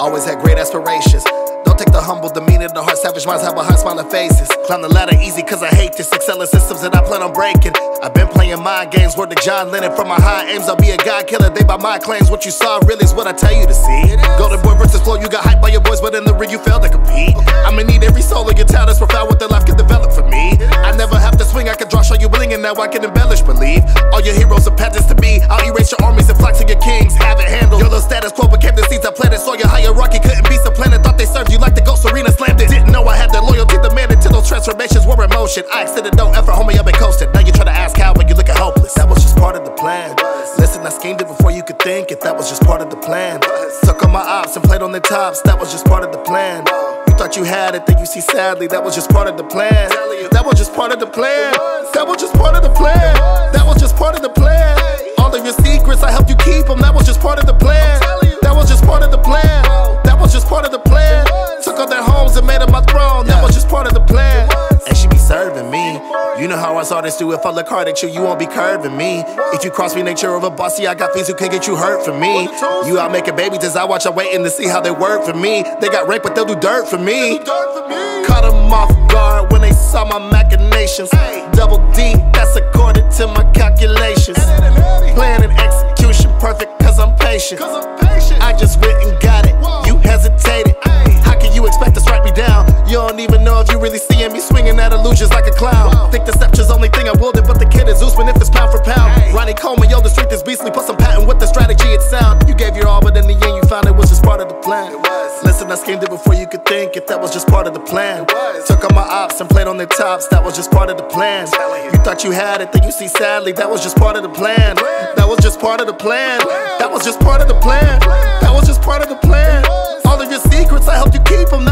Always had great aspirations. Don't take the humble demeanor, the heart savage minds have a high smiling faces. Climb the ladder easy cause I hate this. Excelling systems that I plan on breaking. I've been playing mind games, word to John Lennon. From my high aims, I'll be a god killer. They by my claims, what you saw really is what I tell you to see. Golden boy versus flow, you got hyped by your boys, but in the ring you failed to compete. I'ma need every soul in your town that's profound what their life can develop for me. I never have to swing, I can draw, show you bling, and now I can embellish, believe. All your heroes are pageants to me. I'll erase your armies and flock to your kings. Have it handled. Your little status quo became the seeds I planted. Saw your hierarchy couldn't beat the planet. Thought they served you like the ghost arena slammed it. Didn't know I had their loyalty demanded till those transformations were in motion. I extended no effort, homie, I've been coasting. Now you try to ask how, but you looking hopeless. That was just part of the plan. Listen, I schemed it before you could think it. That was just part of the plan. Took on my ops and played on their tops. That was just part of the plan. You thought you had it, then you see sadly. That was just part of the plan. That was just part of the plan. That was just part of the plan. That was just part of the plan. All of your secrets, I helped you keep them. That was just part of the plan. That was just part of the plan. That was just part of the plan. Took all their homes and made them my throne. That was just part of the plan. And she be serving me. You know how us artists do. If I look hard at you, you won't be curving me. If you cross me, nature of a bossy, I got things who can get you hurt for me. You out making babies as I watch, I'm waiting to see how they work for me. They got raped, but they'll do dirt for me. Caught them off guard when they saw my machinations. Double D, that's according to my calculations. Plan and execution perfect cause I'm patient. I just went and got it, you hesitated. How can you expect to strike me down? You don't even know if you really seeing me swinging at illusions like a clown. Think deception's the only thing I wielded, but the kid is Usman if it's pound for pound. Ronnie Coleman, yo, the strength is beastly, plus I'm patent with the strategy it's sound. You gave your all, but in the end you found it was just part of the plan. Listen, I schemed it before you could think it, that was just part of the plan. Took on my ops and played on their tops, that was just part of the plan. You thought you had it, then you see sadly, that was just part of the plan. That was just part of the plan. That was just part of the plan. That was just part of the plan. All of your secrets, I helped you keep them.